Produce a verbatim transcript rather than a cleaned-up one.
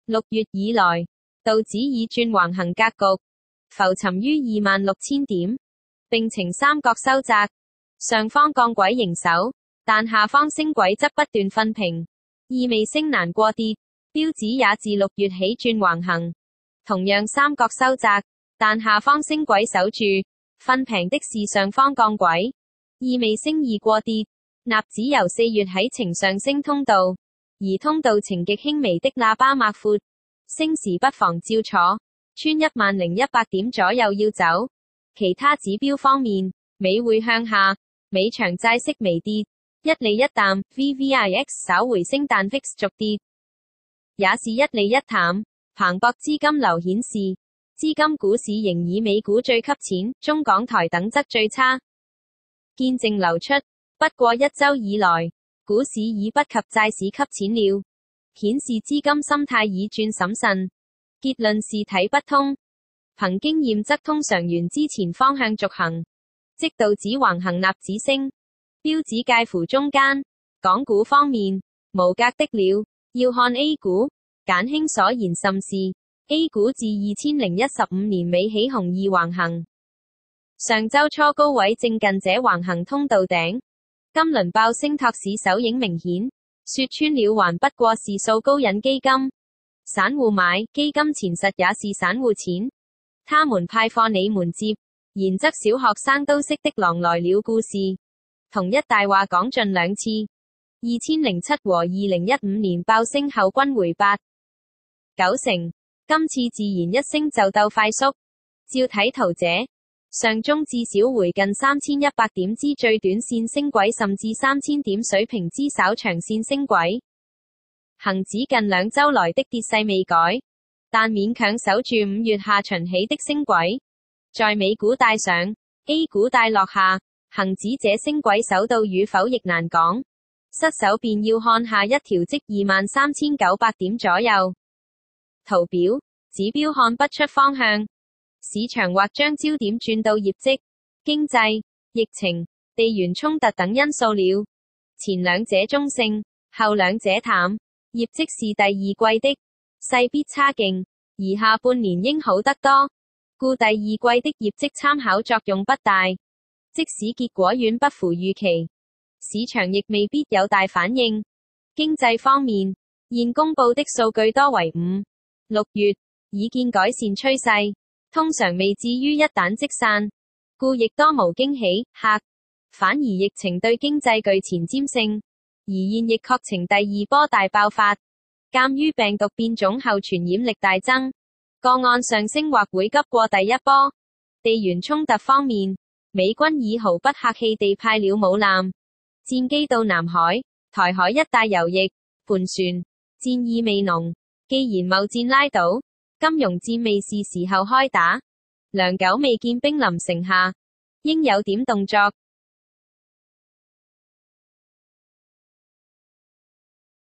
六月以來，道指已轉橫行格局，浮沉於二萬六千點，並呈三角收窄，上方降軌迎守，但下方升軌則不斷分平，意味升難過跌。標指也自六月起轉橫行，同樣三角收窄，但下方升軌守住，分平的是上方降軌，意味升易過跌。納指由四月起呈上升通道，而通道呈極輕微的喇叭脈闊，升時不妨照坐，穿一萬零一百點左右要走。其他指標方面，美匯向下，美長債息微跌，一利一淡 ，V V I X 稍回升但 V I X 續跌，也是一利一淡。彭博資金流顯示，資金股市仍以美股最吸錢，中港台等則最差。見淨流出，不過一周以來，股市已不及債市吸錢了，顯示資金心態已轉審慎。結論是睇不通。憑經驗則通常沿之前方向續行，即道指橫行納指升，標指介乎中間。港股方面，無格的了，要看 A 股。簡興所言甚是 ，A 股自二千零一十五年尾起紅二橫行，上周初高位正近這橫行通道頂，今輪爆升托市手影明顯，說穿了還不過是數高引基金，散戶買，基金錢實也是散戶錢，他們派貨你們接，然則小學生都識的狼來了故事，同一大話講盡兩次，二千零七和二零一五年爆升後均回八九成，今次自然一升就鬥快速。照睇圖這，上中至少回近三千一百點之最短線升軌，甚至三千點水平之稍長線升軌。恒指近兩周來的跌勢未改，但勉強守住五月下旬起的升軌。在美股帶上 ，A 股帶落下，恒指這升軌守到與否亦難講，失守便要看下一條即二萬三千九百點左右。圖表，指標看不出方向，市場或將焦點轉到業績、經濟、疫情、地緣衝突等因素了。前兩者中性，後兩者淡。業績是第二季的，勢必差勁，而下半年應好得多，故第二季的業績參考作用不大。即使結果遠不符預期，市場亦未必有大反應。經濟方面，現公佈的數據多為五六月，已見改善趨勢，通常未至於一彈即散，故亦多無驚喜。客反而疫情對經濟具前瞻性，而現亦確呈第二波大爆發。鑑於病毒變種後傳染力大增，個案上升或會急過第一波。地緣衝突方面，美軍已毫不客氣地派了母艦、戰機到南海、台海一帶游弋、盤旋，戰意味濃。既然貿戰拉倒，金融戰未是時候開打，良久未見兵臨城下，應有點動作。